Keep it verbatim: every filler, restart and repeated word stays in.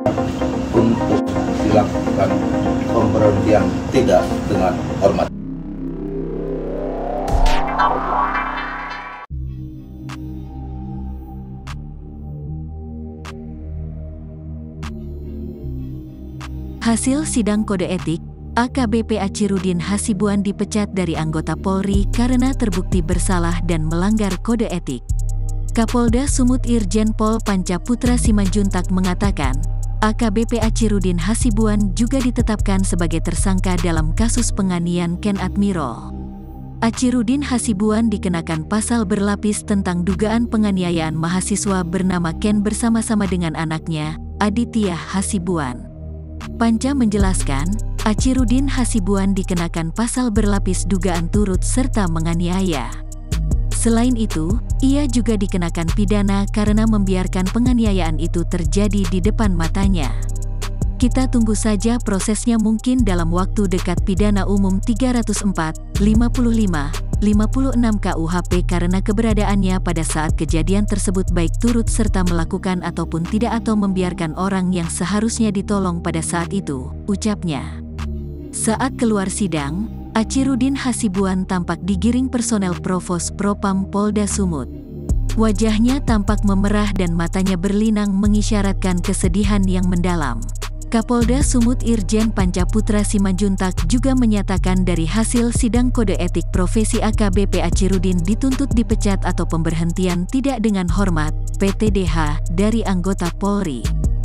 untuk dilakukan pemberhentian tidak dengan hormat. Hasil sidang kode etik, A K B P Achirudin Hasibuan dipecat dari anggota Polri karena terbukti bersalah dan melanggar kode etik. Kapolda Sumut Irjen Pol Panca Putra Simanjuntak mengatakan, A K B P Achirudin Hasibuan juga ditetapkan sebagai tersangka dalam kasus penganiayaan Ken Admirol. Achirudin Hasibuan dikenakan pasal berlapis tentang dugaan penganiayaan mahasiswa bernama Ken bersama-sama dengan anaknya, Aditya Hasibuan. Panca menjelaskan, Achirudin Hasibuan dikenakan pasal berlapis dugaan turut serta menganiaya. Selain itu, ia juga dikenakan pidana karena membiarkan penganiayaan itu terjadi di depan matanya. Kita tunggu saja prosesnya, mungkin dalam waktu dekat. Pidana umum tiga ratus empat, lima puluh lima, lima puluh enam K U H P karena keberadaannya pada saat kejadian tersebut baik turut serta melakukan ataupun tidak atau membiarkan orang yang seharusnya ditolong pada saat itu, ucapnya. Saat keluar sidang, Achirudin Hasibuan tampak digiring personel Provos Propam Polda Sumut. Wajahnya tampak memerah dan matanya berlinang mengisyaratkan kesedihan yang mendalam. Kapolda Sumut Irjen Panca Putra Simanjuntak juga menyatakan dari hasil sidang kode etik profesi A K B P Achirudin dituntut dipecat atau pemberhentian tidak dengan hormat, P T D H, dari anggota Polri.